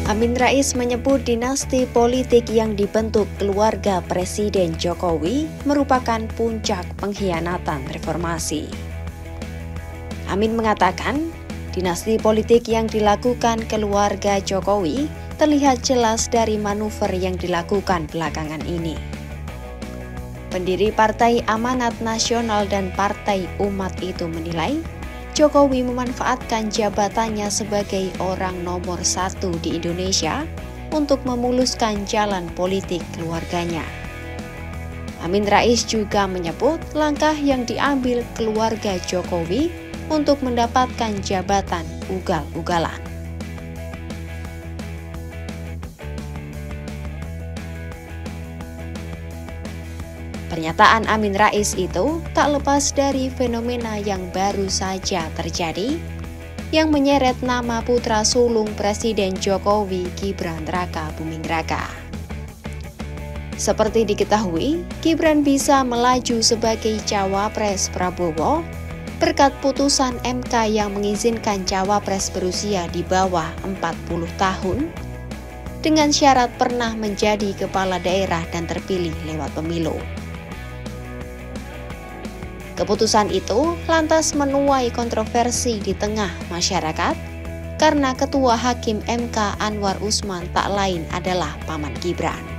Amin Rais menyebut dinasti politik yang dibentuk keluarga Presiden Jokowi merupakan puncak pengkhianatan reformasi. Amin mengatakan, dinasti politik yang dilakukan keluarga Jokowi terlihat jelas dari manuver yang dilakukan belakangan ini. Pendiri Partai Amanat Nasional dan Partai Umat itu menilai, Jokowi memanfaatkan jabatannya sebagai orang nomor 1 di Indonesia untuk memuluskan jalan politik keluarganya. Amin Rais juga menyebut langkah yang diambil keluarga Jokowi untuk mendapatkan jabatan ugal-ugalan. Pernyataan Amin Rais itu tak lepas dari fenomena yang baru saja terjadi, yang menyeret nama putra sulung Presiden Jokowi, Gibran Rakabuming-Raka. Seperti diketahui, Gibran bisa melaju sebagai cawapres Prabowo berkat putusan MK yang mengizinkan cawapres berusia di bawah 40 tahun dengan syarat pernah menjadi kepala daerah dan terpilih lewat pemilu. Keputusan itu lantas menuai kontroversi di tengah masyarakat karena Ketua Hakim MK Anwar Usman tak lain adalah paman Gibran.